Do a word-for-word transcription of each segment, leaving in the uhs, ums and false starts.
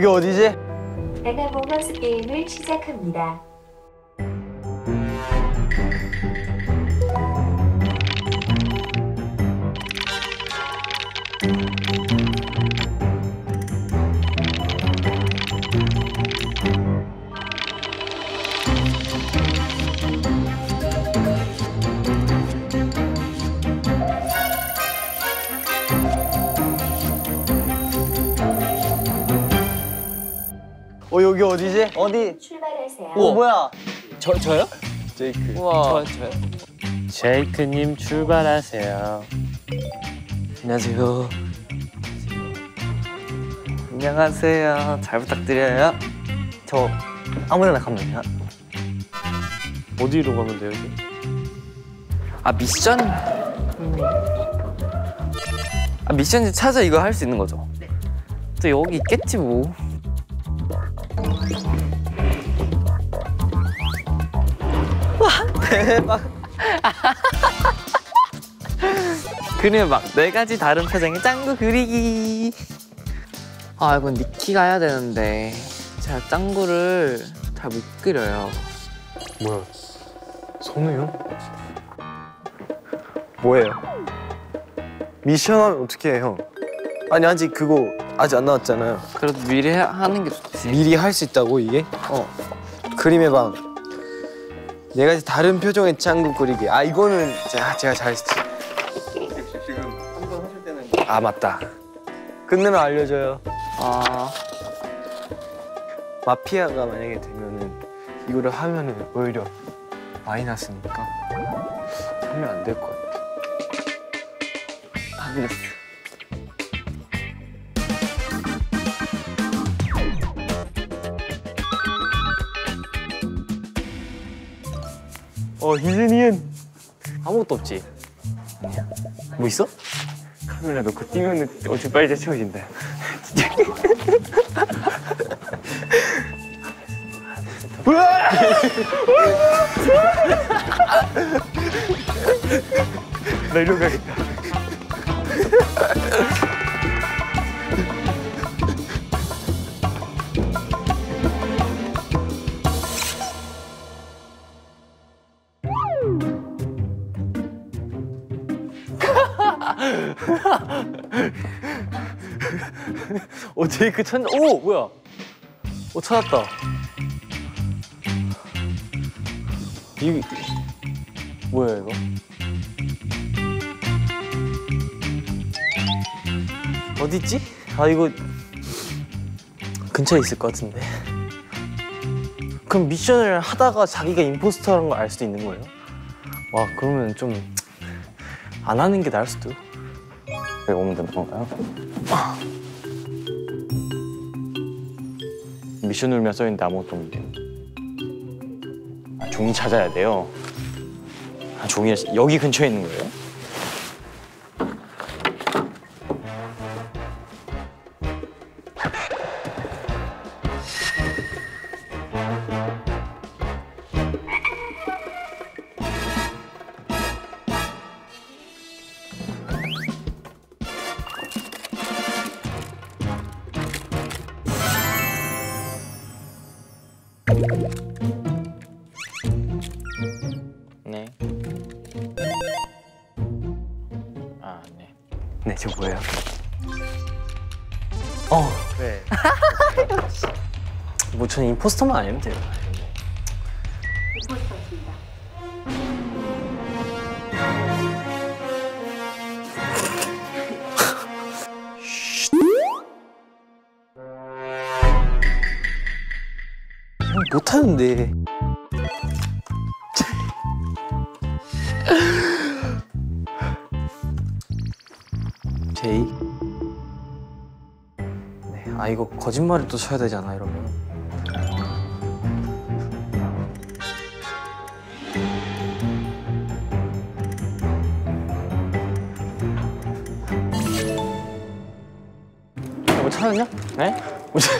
여기 어디지? 나가모먼스 게임을 시작합니다. 어 여기 어디지? 어디? 출발하세요. 오 뭐야? 저 저요? 제이크. 우와. 저, 저요? 제이크님 출발하세요. 안녕하세요. 안녕하세요. 잘 부탁드려요. 저 아무데나 가면 돼요? 어디로 가면 돼요, 여기? 아 미션? 아 미션 찾아 이거 할 수 있는 거죠? 네. 또 여기 있겠지 뭐. 와 대박. 그래 막 네 가지 다른 표정의 짱구 그리기. 아 이건 니키가 해야 되는데 제가 짱구를 잘 못 그려요. 뭐야? 선우 형? 뭐예요? 미션 하면 어떻게 해, 형? 아니 아직 그거 아직 안 나왔잖아요. 그래도 미리 해, 하는 게 좋지. 미리 할 수 있다고 이게? 어. 그림의 방. 네 가지 다른 표정의 짱구 그리기. 아 이거는 제가 제가 잘했지. 지금 한번 하실 때는. 아 맞다. 끝내면 알려줘요. 아 마피아가 만약에 되면은 이거를 하면은 오히려 마이너스니까 하면 안 될 것 같아. 알겠어. 어 희준이는 아무것도 없지. 뭐 있어? 카메라 놓고 뛰면은 어찌 빨리 채워진다. 나 이리로 가겠다. 오 제이크 천재. 오 뭐야? 오 찾았다. 이 뭐야 이거? 어디 있지? 아 이거 근처에 있을 것 같은데. 그럼 미션을 하다가 자기가 임포스터라는 걸 알 수도 있는 거예요? 와 그러면 좀 안 하는 게 나을 수도. 여기 오면 되는 건가요? 아. 미션 울면 써있는데 아무것도 없는데. 아, 종이 찾아야 돼요. 아 종이 여기 근처에 있는 거예요? 네. 아, 네. 네, 저 뭐예요? 어. 네. 뭐 저는 임포스터만 아니면 돼요. 임포스터입니다. 형 못하는데. 제이. 네, 아 이거 거짓말을 또 쳐야 되잖아 이러면. 뭐 찾았냐? 네? 뭐 찾...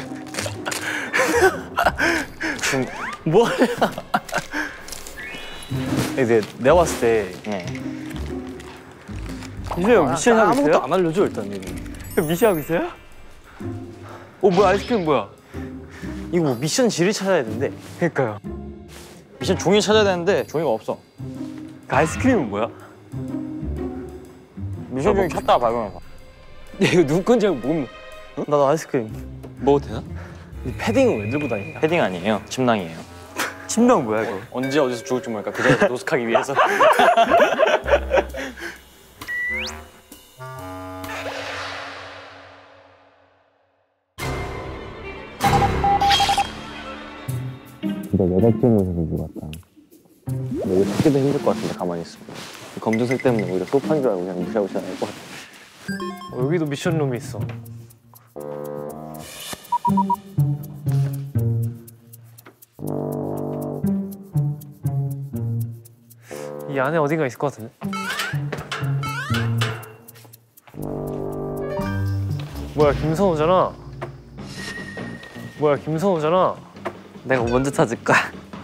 지금 뭐 하냐? 이제 내가 봤을 때 네. 이제 미션 하고 있어요? 아무것도 안 알려줘 일단 여기. 미션 하고 있어요? 어 뭐야 아이스크림 뭐야? 이거 뭐 미션 지를 찾아야 되는데. 그러니까요. 미션 종이 찾아야 되는데 종이가 없어. 그 아이스크림은 뭐야? 미션 종이 찾다가 발견해봐. 야 이거 누구 건지 모르면 어? 나도 아이스크림. 먹어도 되나? 이 패딩은 왜 들고 다니냐? 패딩 아니에요. 침낭이에요. 침낭 뭐야 이거? 언제 어디서 죽을지 모르니까 그 자리에서 노숙하기 위해서. 진짜 여자친구에서 죽었다. 근데 이거 찾기도 힘들 것 같은데 가만히 있으면. 검정색 때문에 오히려 소파인 줄 알고 그냥 무시하고 지나갈 것 같아. 어, 여기도 미션룸이 있어. 이 안에 어딘가 있을 것 같은데? 뭐야 김선호잖아. 뭐야 김선호잖아. 내가 먼저 찾을 거야.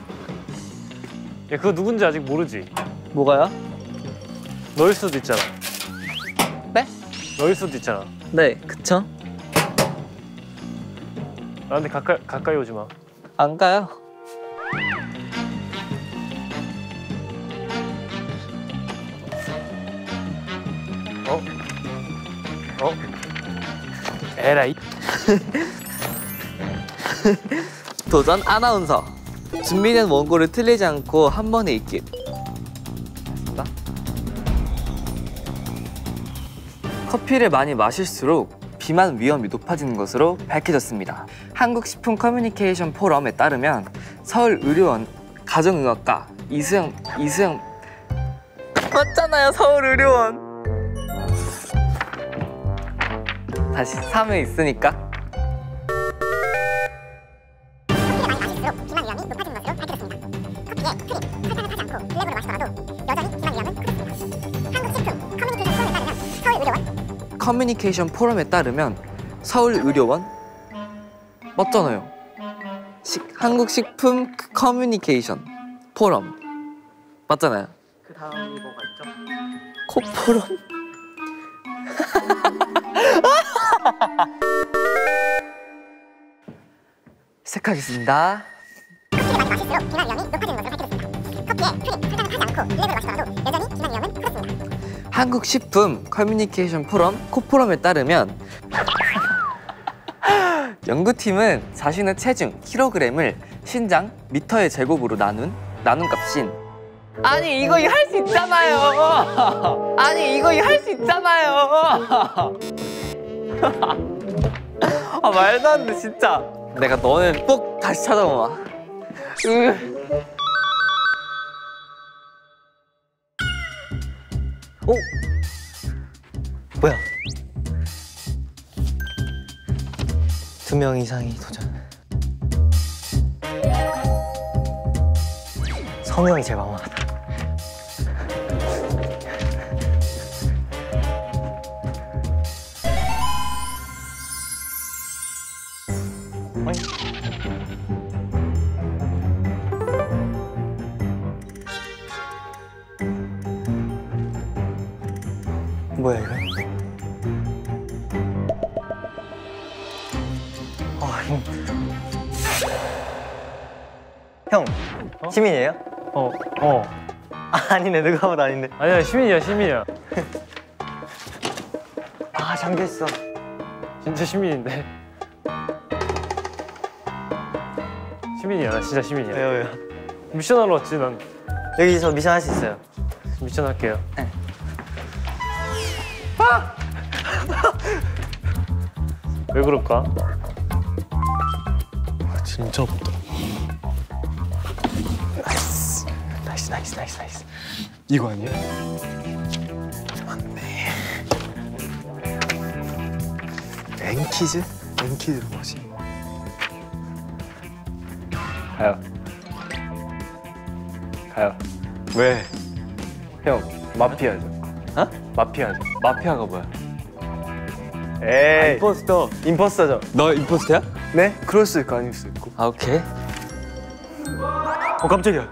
야 그거 누군지 아직 모르지? 뭐가요? 너일 수도 있잖아. 네? 너일 수도 있잖아. 네, 그쵸? 나한테 가까이 가까이 오지 마. 안 가요. 어? 어? 에라이. 도전 아나운서. 준비된 원고를 틀리지 않고 한 번에 읽기. 나? 커피를 많이 마실수록 비만 위험이 높아지는 것으로 밝혀졌습니다. 한국식품 커뮤니케이션 포럼에 따르면 서울의료원 가정의학과 이수영 이수영 맞잖아요. 서울의료원. 다시 삼 회 있으니까. 커뮤니케이션 포럼에 따르면 서울의료원 맞잖아요. 식, 한국식품 커뮤니케이션 포럼 맞잖아요. 그 다음이 뭐가 있죠? 코포럼? 시작하겠습니다. 한국식품 커뮤니케이션 포럼 코포럼에 따르면 연구팀은 자신의 체중 킬로그램을 신장 미터의 제곱으로 나눈 나눈 값인 아니 이거 할 수 있잖아요. 아니 이거 할 수 있잖아요. 아 말도 안 돼 진짜. 내가 너는 꼭 다시 찾아봐. 으. 오! 뭐야? 두 명 이상이 도전. 성형이 제일 막막하다. 뭐야 이거? 아 힘들어. 형, 어? 시민이에요? 어, 어. 아, 아니네 누가 봐도 아닌데. 아니야 시민이야 시민이야. 아 잠겼어. 진짜 시민인데. 시민이야 나 진짜 시민이야. 왜요 왜요? 미션 하러 왔지 난. 여기서 미션 할 수 있어요. 미션 할게요. 네. 아! 왜 그럴까? 아, 진짜 없다. 나이스 나이스 나이스 나이스 나이스. 이거 아니야? 맞네. 랭키즈? 랭키즈 뭐지? 가요. 가요. 왜? 형 마피아죠. 어? 마피아죠. 마피아가 뭐야? 에이. 임포스터. 임포스터죠. 너 임포스터야? 네? 그럴 수 있고 아닐 수 있고. 아 오케이. 어 깜짝이야.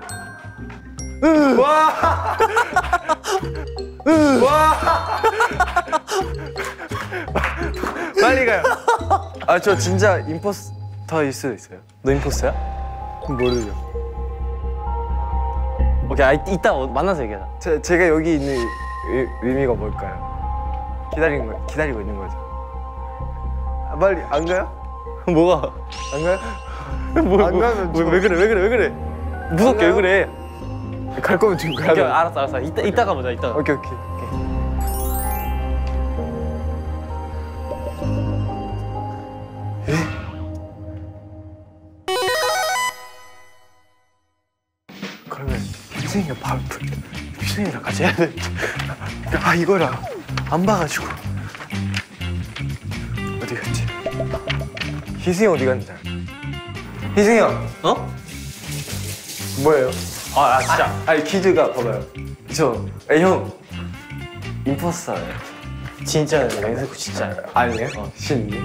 와. 빨리 가요. 아 저 진짜 임포스터일 수도 있어요. 너 임포스터야? 모르죠. 오케이, 아, 이따 만나서 얘기하자. 제, 제가 여기 있는 의, 의미가 뭘까요? 기다리는 거 기다리고 있는 거죠. 아, 빨리 안 가요? 뭐가? 안 가요? 뭐, 안 가면 뭐, 저- 왜 그래, 왜 그래, 왜 그래? 무섭게 왜 가요? 그래? 갈 거면 지금 가요. 오케이, 알았어, 알았어. 이따, 이따가 보자, 이따. 오케이 오케이. 그러면 희승이가 바로 희승이랑 같이 해야 돼. 아 이거라 안 봐가지고 어디 갔지? 희승이 어디 갔는지 알아? 희승이 형 어? 뭐예요? 아, 아 진짜. 아니 퀴즈가 봐봐요. 저형 임포스터예요. 진짜는 맹세코 진짜. 아니에요? 어. 신인데?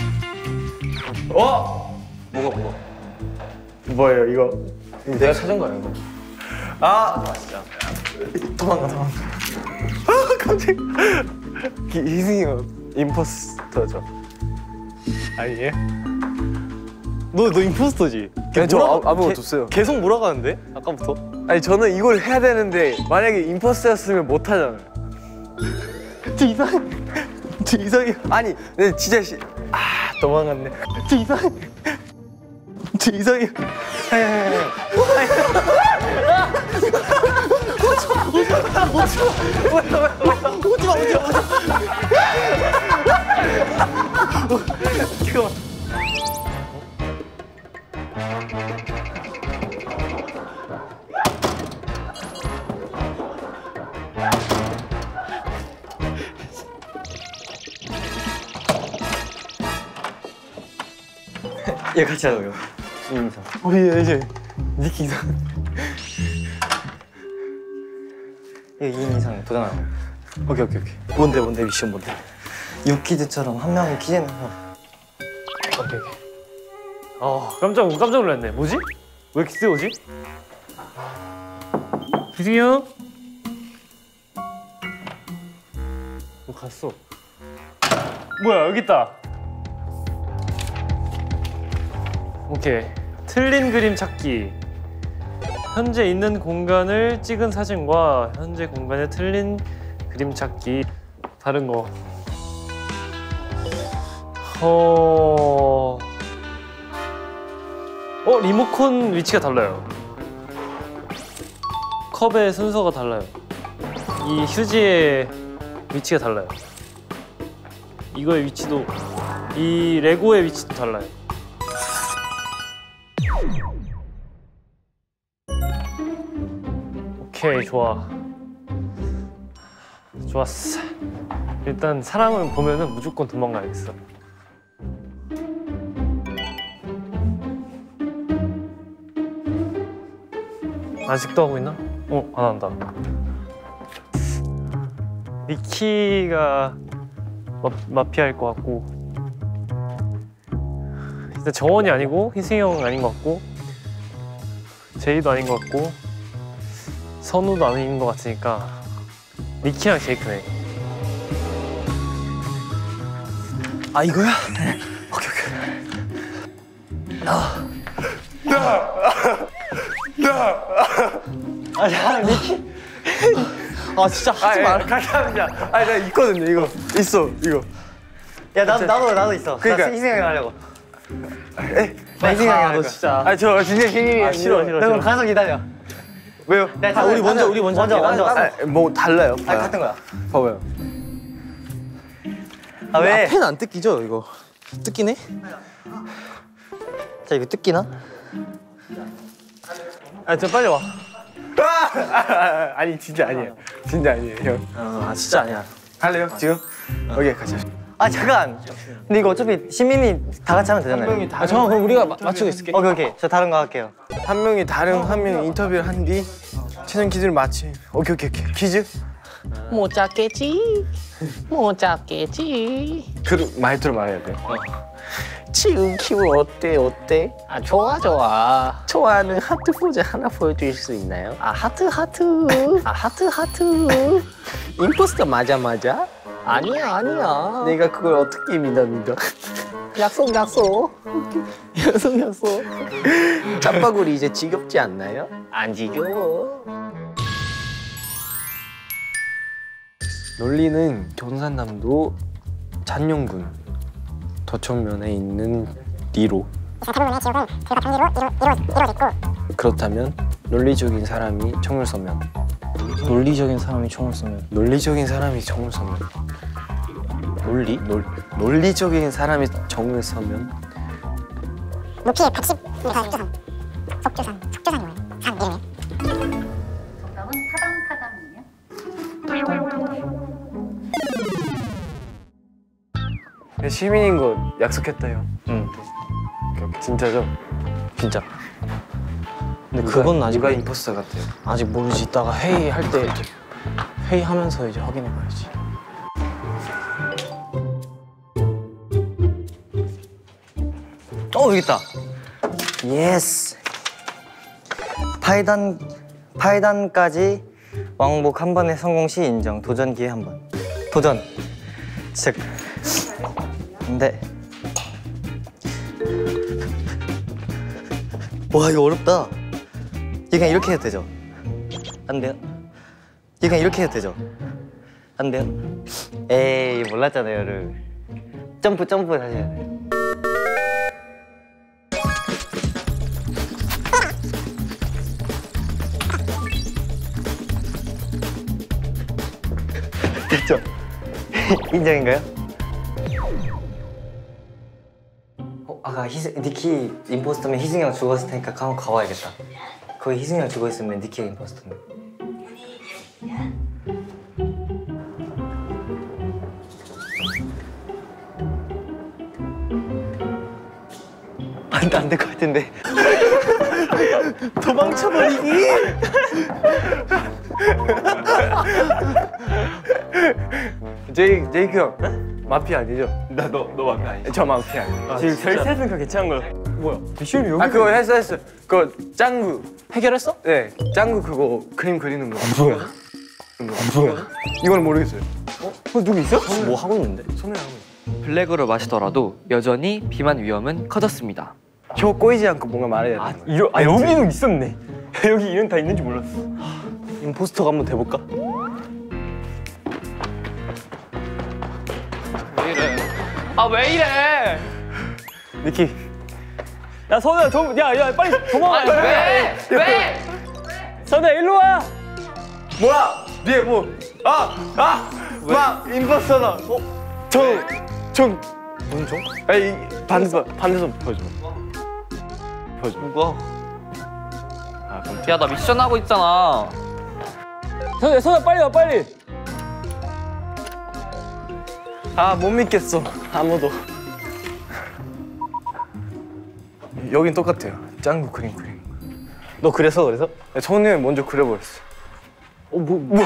어? 뭐가 뭐가? 뭐예요 이거? 이거 내가 찾은 거예요 이거. 아! 아, 진짜. 도망가 도망가. 아 깜짝. 희승이가 임포스터죠. 아니에요? 너, 너 임포스터지? 아니, 저 뭐라- 아- 아무것도 개- 없어요. 계속 몰아가는데? 아까부터? 아니 저는 이걸 해야 되는데 만약에 임포스터였으면 못 하잖아요. 진짜 이상. 진짜 이상해. 아니 네 진짜 시... 아 도망갔네. 진짜 이상해. 진짜 이상해. 오지마, 오지마, 오지마. 잠깐만. 얘 같이 하자고요. 이인상. 우리 이제 니키 이상. 얘 이인상 도전하고. 오케이 오케이 오케이. 뭔데 뭔데 미션 뭔데? 유키즈처럼 한 명은 키즈는 형. 오케이 오케이. 어 깜짝 깜짝 놀랐네. 뭐지? 왜 이렇게 세우지? 기승이 형? 뭐 갔어? 뭐야 여기 있다. 오케이. 틀린 그림 찾기. 현재 있는 공간을 찍은 사진과 현재 공간에 틀린 그림 찾기. 다른 거. 어... 어? 리모컨 위치가 달라요. 컵의 순서가 달라요. 이 휴지의 위치가 달라요. 이거의 위치도, 이 레고의 위치도 달라요. 오케이, 좋아. 좋았어. 일단 사람을 보면은 무조건 도망가야겠어. 아직도 하고 있나? 어, 안 한다. 니키가 마, 마피아일 것 같고, 일단 정원이 아니고 희승이 형 아닌 것 같고, 제이도 아닌 것 같고, 선우도 아닌 것 같으니까 니키랑 제이크네. 아 이거야? 아, 야, 미키. 아, 진짜 하지 마라. 같이 하자. 아니 나 있거든요 이거. 있어 이거. 야, 나도, 나도, 나도 있어. 그러니까. 나 희생이랑 하려고. 에? 나 희생이랑 아, 할 너 거야. 진짜. 아니 저 진짜 신인이 아, 싫어, 싫어. 나 그럼 가서 기다려. 왜요? 아, 우리 먼저, 우리 먼저. 먼저, 먼저. 아, 뭐 달라요. 아, 같은 거야. 봐봐요. 아, 왜? 펜 안 뜯기죠 이거? 뜯기네? 자, 이거 뜯기나? 아 저 빨리 와. 아, 아니 진짜 아니에요. 진짜 아니에요 형. 아, 진짜 아니야. 할래요 지금? 오케이 가자. 아, 잠깐. 근데 이거 어차피 시민이 다 같이 하면 되잖아요. 한 명이 다른. 아, 잠깐, 그럼 우리가 마, 맞추고 있을게. 오케이, 오케이. 저 다른 거 할게요. 한 명이 다른 한 명 인터뷰를 한 뒤 최종 퀴즈를 맞히. 오케이 오케이 오케이. 퀴즈? 못 잡겠지. 못 잡겠지. 그 말투로 말해야 돼. 지금 키우 어때 어때? 아 좋아 좋아. 좋아하는 하트 포즈 하나 보여줄 수 있나요? 아 하트 하트. 아 하트 하트. 임포스터 맞아 맞아? 아니야 아니야. 내가 그걸 어떻게 믿어 믿어? 약속 약속. 약속 약속. 짬바구리 이제 지겹지 않나요? 안 지겨워. 논리는 경산남도 잔용군 덕천면에 있는 리로. 대부분의 지역은 불과 병리로 이루, 이루, 이루어졌고 그렇다면 논리적인 사람이 총을 쏘면 논리적인 사람이 총을 쏘면 논리적인 사람이 총을 쏘면 논리? 논, 논리적인 사람이 총을 쏘면 높이 백십 미터 속주산 속주산 속주산이 뭐예요? 산 이름이 정답은 타당타당이에요. 시민인 거 약속했다요. 응 진짜죠? 진짜. 근데 누가- 그건 아직 누가 임포스터 같아요. 아직 모르지. 이따가 회의할 때 회의하면서 이제 확인해 봐야지. 어 여기 있다. 예스. 파이단 파이단까지 왕복 한 번의 성공 시 인정. 도전 기회 한 번. 도전. 즉. 근데 와 이거 어렵다. 이거 그냥 이렇게 해도 되죠? 안 돼요? 이거 그냥 이렇게 해도 되죠? 안 돼요? 에이 몰랐잖아요, 를. 점프 점프 다시 해야 돼. 됐죠? 인정인가요? 어, 아까 희승, 니키 임포스터면 희승이 형 죽었을 테니까 한번 가봐야겠다. 거기 희승이 형 죽어있으면 니키가 임포스터면. 안 돼, 안 될 것 같은데. 도망쳐버리기! 제이, 제이크 형 마피아 아니죠? 나 너 너 마피아 아니죠? 저 마피아 아니에요. 지금 저희 셋은 그 괜찮은 거. 뭐야? 미션이 여기. 아 그거 했어 했어. 그거 짱구 해결했어? 네 짱구 그거 그림 그리는 거. 뭐야? 뭐야? 이건 모르겠어요. 어? 어 누구 있어? 뭐 하고 있는데? 손에 하고 있어. 블랙으로 마시더라도 여전히 비만 위험은 커졌습니다. 혀 꼬이지 않고 뭔가 말해야 아, 되는 거야. 이러, 아 여기는 있었네. 여기 이런 다 있는지 몰랐어. 임포스터가 한번 돼볼까? 아 왜 이래? 니키. 야 선우야, 도, 야, 야 빨리 도망가. 아니 왜? 왜? 선우야 일로 와. 뭐야? 뒤에 뭐? 아! 아! 막 임포스터다. 어? 정! 정! 무슨 종? 아니 반대손 반대손 보여줘. 보여줘. 누가? 아 그럼 야 나 미션 하고 있잖아. 선우야, 선우야 빨리 와 빨리. 아못 믿겠어. 아무도. 여긴 똑같아요. 짱구 그림 그림. 너 그래서 그래서? 천우 형이 먼저 그려버렸어. 어 뭐 뭐?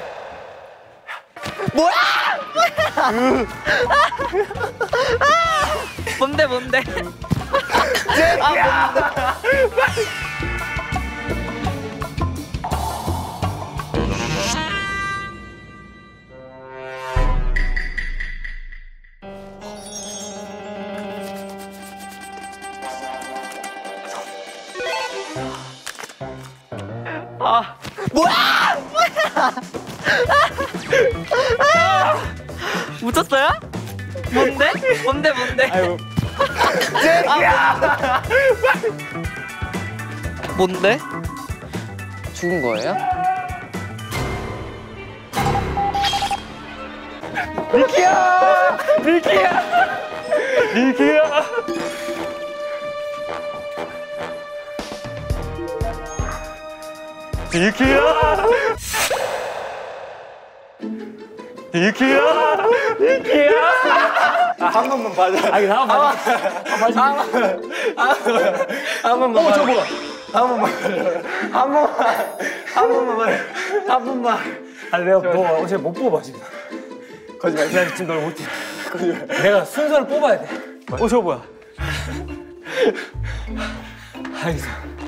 뭔데 뭔데? 묻혔어요? 뭔데? 뭔데 뭔데? 아유. 아, 뭔데? 죽은 거예요? 니키야! 니키야! 니키야! 니키야! 니키야! 니키야! 한 번만 봐줘. 아니 나 봐. 한 번만. 어, 저 뭐야? 한 번만. 한 번만. 한 번만 봐요. 한 번만. 아니 내가 너 어제 못 뽑아 지금. 거짓말. 나 지금 널 못해. 내가 순서를 뽑아야 돼. 어 저거 뭐야? 알겠어.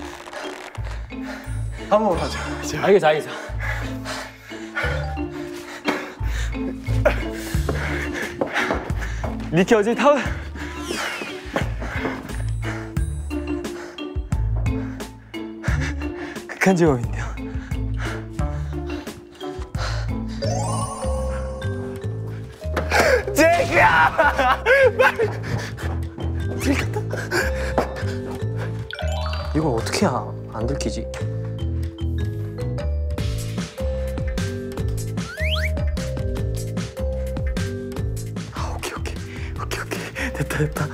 한 번만 봐줘. 알겠어 알겠어. 니키 어제 타 약한 직업인데요. 제이크야! 들켰다. 이걸 어떻게 해야 안 들키지? 아, 오케이 오케이 오케이 오케이 됐다 됐다.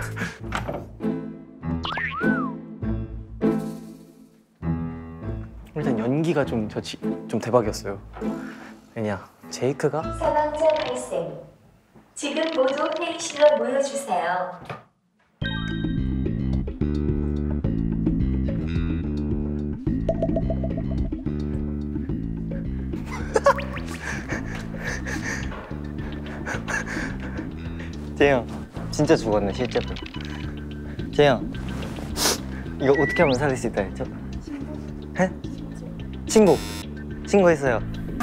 일단 연기가 좀 저 좀 대박이었어요. 왜냐 제이크가 사망자 발생. 지금 모두 회의실로 모여주세요. 재영 진짜 죽었네 실제로. 재영 이거 어떻게 하면 살릴 수 있다 했죠? 해? 신고 신고했어요.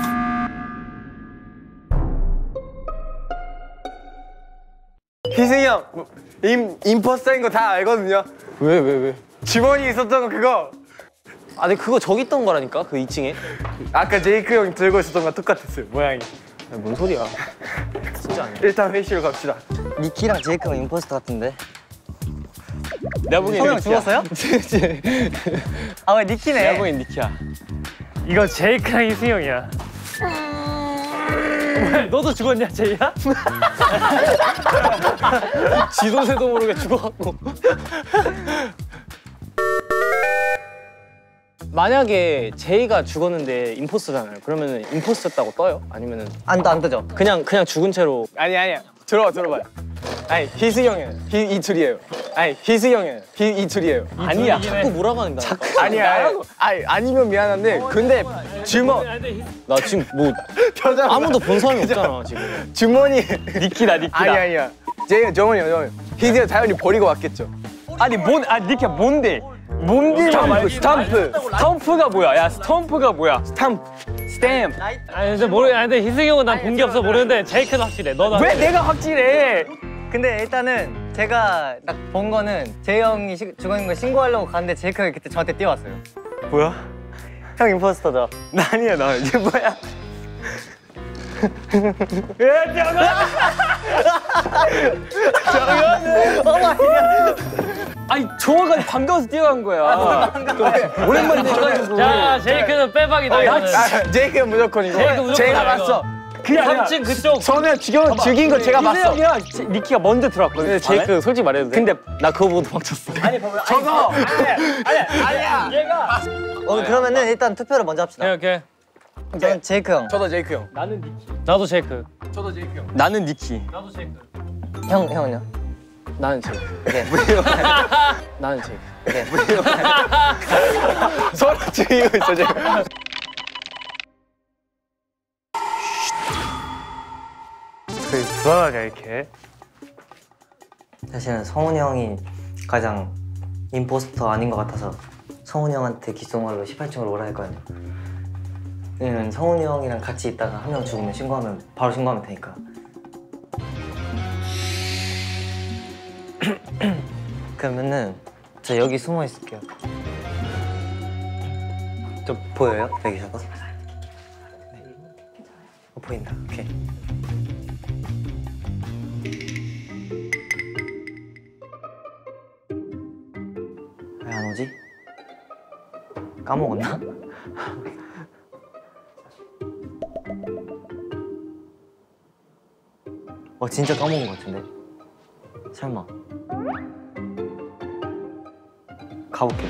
희승이 형 임, 임포스터인 거 다 알거든요. 왜 왜 왜? 주머니 있었던 거 그거. 아 근데 그거 저기 있던 거라니까 그 이 층에. 아까 제이크 형 들고 있었던 거 똑같았어요 모양이. 아, 뭔 소리야? 진짜 아니야. 일단 회의실로 갑시다. 니키랑 제이크가 임포스터 같은데. 내가 보기엔 성형 니키야. 죽었어요? 아 왜 니키네? 내가 보기엔 니키야. 이거 제이크랑 희승이 형이야. 왜 너도 죽었냐 제이야? 지도새도 모르게 죽어갖고. 만약에 제이가 죽었는데 임포스터잖아요. 그러면은 임포스터였다고 떠요? 아니면은 안, 안 뜨죠? 그냥 그냥 죽은 채로. 아니 아니야. 들어봐 들어봐요. 아니 희승이 형은 희, 이 둘이에요. 아니 희승이 형은 희, 이 둘이에요. 아니야. 자꾸 뭐라고 하는 거야. 아니야. 아니 아니면 미안한데 근데 주머 나 지금 뭐 표정 아무도 본 사람이 없잖아 지금. 주머니 니키다 니키다. 아니 아니야. 제이가 정원이요 정원. 희승이 형 당연히 버리고 왔겠죠. 아니 뭔, 아 니키야 뭔데? 뭔데? 스탬프 스탬프. 스탬프가 뭐야? 야 스탬프가 뭐야? 스탬프. 스탬프. 아니 근데 모르 아니 근데 희승이 형은 난 본 게 없어 모르는데 제이크는 확실해. 너도 왜 내가 확실해? 근데 일단은 제가 딱 본 거는 제이 형이 시, 죽은 거 신고하려고 갔는데 제이크가 그때 저한테 뛰어왔어요. 뭐야? 형 임포스터죠? 나 아니야 나 이게 뭐야? 아니 정확하게 반가워서 뛰어간 거야. 오랜만에 봐가지고. 자 제이크는 빼박이다. 이거는. 아, 제이크는 무조건이고. 제이크 무조건 제가 아니야, 봤어. 그게 아니라 삼 층 그쪽. 저는 죽여 죽인 거 제가 봤어. 희승이랑 니키가 먼저 들어왔거든. 근데 제이크 솔직히 말해도 돼? 근데 나 그거 보고 도망쳤어. 아니 저거 아니야. 얘가. 어 그러면은 일단 투표를 먼저 합시다. 오케이 오케이. 저는 제이크 형. 저도 제이크 형. 나는 니키. 나도 제이크. 저도 제이크 형. 나는 니키. 나도 제이크. 형 형은요? 나는 제이크. 네. 나는 제이크. 네. 서로 죽이고 있어 지금. 그 불안하냐 이렇게. 사실은 성훈이 형이 가장 임포스터 아닌 것 같아서 성훈이 형한테 귓속말로 십팔 층으로 오라 했거든요. 왜냐면 성훈이 형이랑 같이 있다가 한 명 죽으면 신고하면 바로 신고하면 되니까. 그러면은 저 여기 숨어 있을게요. 저 보여요? 여기서가? 네. 어, 보인다. 오케이. 왜 안 오지? 까먹었나? 어 진짜 까먹은 것 같은데? 설마 가볼게.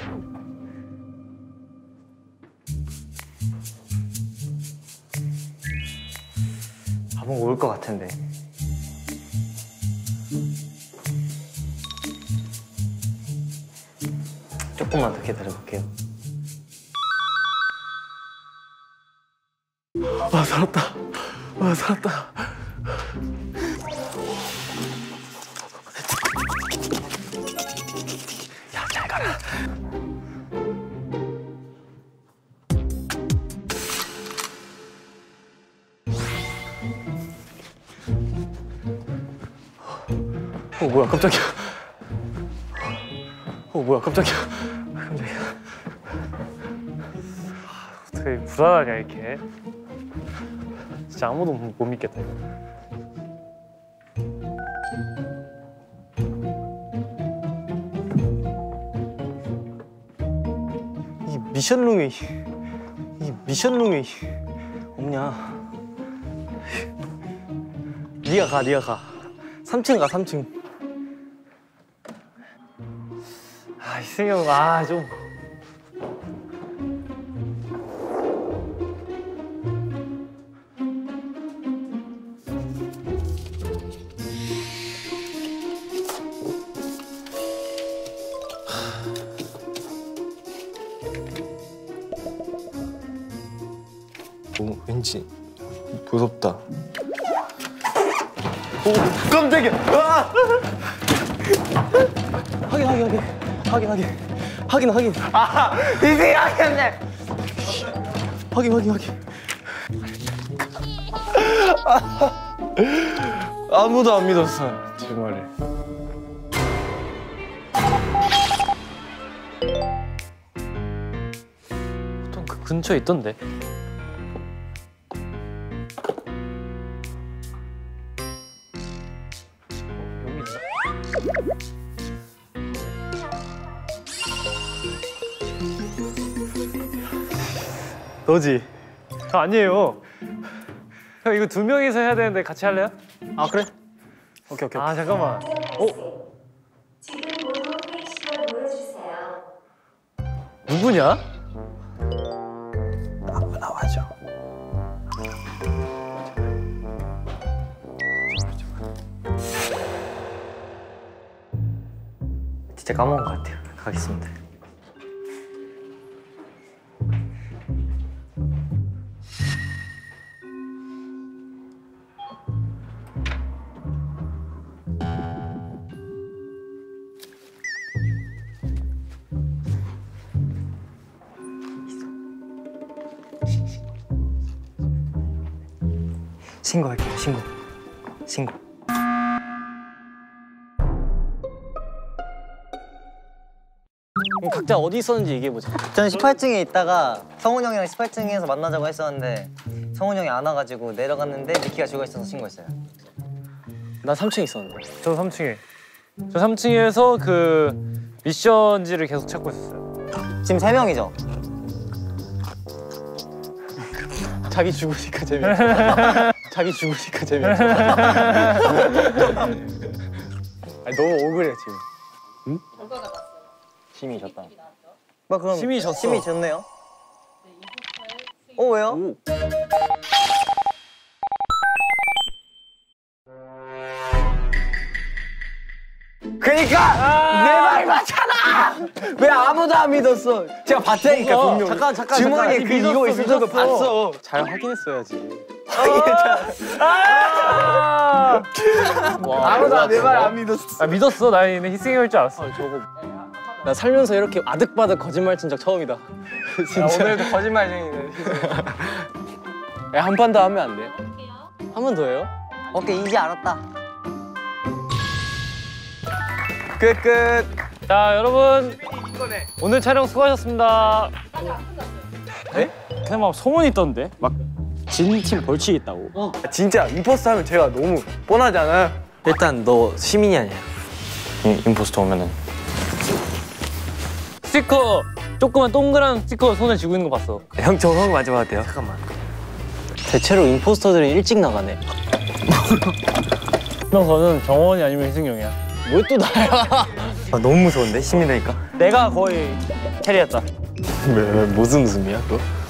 아 뭔가 올 것 같은데. 조금만 더 기다려볼게요. 아 살았다. 아 살았다. 야 잘 가라. 어 뭐야 깜짝이야. 어 뭐야 깜짝이야. 깜짝이야. 왜 불안하냐 이렇게. 진짜 아무도 못 믿겠다 이거. 이 미션룸이 이 미션룸이 없냐? 네가 가, 네가 가. 삼 층 가, 삼 층. 아 희승이 형, 아 좀. 오, 왠지 무섭다. 오, 깜짝이야. 아! 확인, 확인, 확인. 확인, 확인. 확인, 확인. 아, 이제 알겠네. 확인, 확인, 확인. 아무도 안 믿었어 제 말을. 보통 그 근처에 있던데. 너지? 저 아니에요. 형 이거 두 명이서 해야 되는데 같이 할래요? 아, 그래? 오케이, 오케이. 아 잠깐만. 어? 지금 모두 회의실로 모여주세요. 누구냐? 나와줘. 진짜 까먹은 것 같아요. 가겠습니다. 신고할게요. 신고. 신고. 그럼 각자 어디 있었는지 얘기해보자. 저는 십팔 층에 있다가 성훈 형이랑 십팔 층에서 만나자고 했었는데 성훈 형이 안 와가지고 내려갔는데 니키가 죽어 있어서 신고했어요. 난 삼 층에 있었는데. 저 삼 층에. 저 삼 층에서 그 미션지를 계속 찾고 있었어요. 지금 세 명이죠? 자기 죽으니까 재미없어. 자기 죽으니까 재미없어. 아니, 너무 억울해 지금. 응? 심이 졌다. 뭐 그럼 심이 졌어. 심이 졌네요. 어 왜요? 그러니까 내 말 맞잖아. 왜 아무도 안 믿었어? 제가 봤다니까 분명. 잠깐 잠깐 주머니에 잠깐. 그 이거 있을 때도 봤어. 잘 확인했어야지. 아! 아무도 내 말 안 믿었어. 아 믿었어. 나 얘네 희승이 올 줄 알았어. 저거 나 살면서 이렇게 아득바득 거짓말 친 적 처음이다. 진짜. 오늘도 거짓말쟁이네. 한 판 더 하면 안 돼? 한 번 더 해요? 오케이 이제 알았다. 끝 끝. 자 여러분 오늘 촬영 수고하셨습니다. 네? 그냥 막 소문이 있던데 막 진 팀 벌칙 있다고. 어. 진짜 임포스터 하면 제가 너무 뻔하잖아. 일단 너 시민이 아니야. 임, 임포스터 오면은 스티커 조그만 동그란 스티커 손에 쥐고 있는 거 봤어. 형 저 형 마지막 돼요. 잠깐만. 대체로 임포스터들이 일찍 나가네. 형 저는 정원이 아니면 희승이 형이야. 왜 또 나야? 아, 너무 무서운데 시민이니까. 내가 거의 캐리했다. 왜, 왜 무슨 웃음이야 그거?